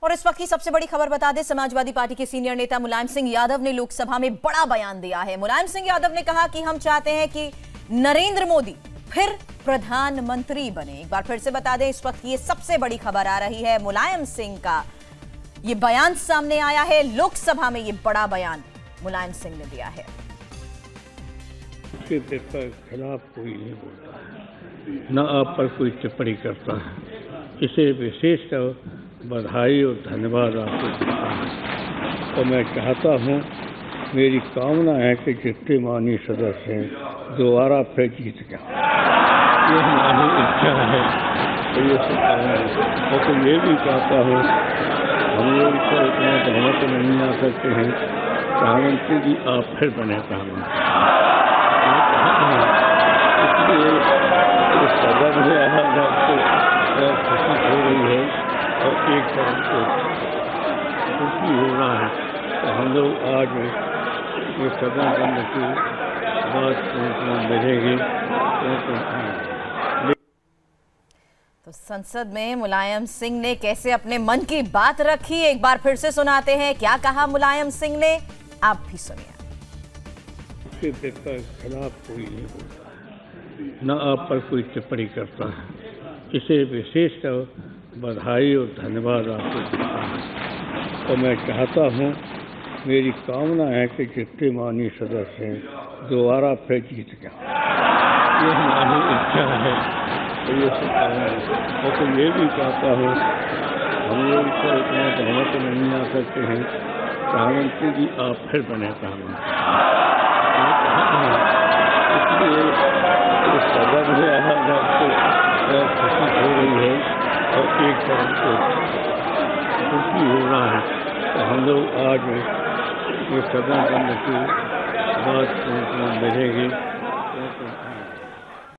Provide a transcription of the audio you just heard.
और इस वक्त की सबसे बड़ी खबर बता दें, समाजवादी पार्टी के सीनियर नेता मुलायम सिंह यादव ने लोकसभा में बड़ा बयान दिया है। मुलायम सिंह यादव ने कहा कि हम चाहते हैं कि नरेंद्र मोदी फिर प्रधानमंत्री बने। एक बार फिर से बता दें, इस वक्त ये सबसे बड़ी खबर आ रही है। मुलायम सिंह का ये बयान सामने आया है, लोकसभा में ये बड़ा बयान मुलायम सिंह ने दिया है। उसके खिलाफ कोई नहीं बोलता है, न आप पर कोई टिप्पणी करता है। इसे विशेष बधाई और धन्यवाद आपको देता हूँ। और मैं चाहता हूँ, मेरी कामना है कि जितने माननीय सदस्य हैं दोबारा फिर जीत जाए। ये हमारी इच्छा है। तो ये और तो ये भी चाहता हूँ, हम लोग तो इतना बहुमत नहीं आ सकते हैं, प्रधानमंत्री जी आप फिर बने प्रधानमंत्री। इसलिए इस सदन में आपको खुशी हो रही है और एक तरफ से खुशी हो रहा है। तो हम लोग आज ये सदन बंद की बात मिलेगी। तो संसद में मुलायम सिंह ने कैसे अपने मन की बात रखी, एक बार फिर से सुनाते हैं क्या कहा मुलायम सिंह ने, आप भी सुनिए। उसके खिलाफ कोई नहीं बोलता है, न आप पर कोई टिप्पणी करता है। इसे विशेष बधाई और धन्यवाद आपको देता हूँ। और मैं चाहता हूँ, मेरी कामना है कि जितने माननीय सदस्य हैं दोबारा फिर जीत जाए। ये हमारी इच्छा है। तो ये और तो ये भी चाहता हूँ, हम लोग तो इतना बहुमत नहीं आ सकते हैं, प्रधानमंत्री जी आप फिर बने प्रधानमंत्री। इसलिए इस सदन में आपको खुशी हो रही है और एक तरफ से खुशी हो रहा है। तो हम लोग आज ये सदन बंद की बात मिलेगी।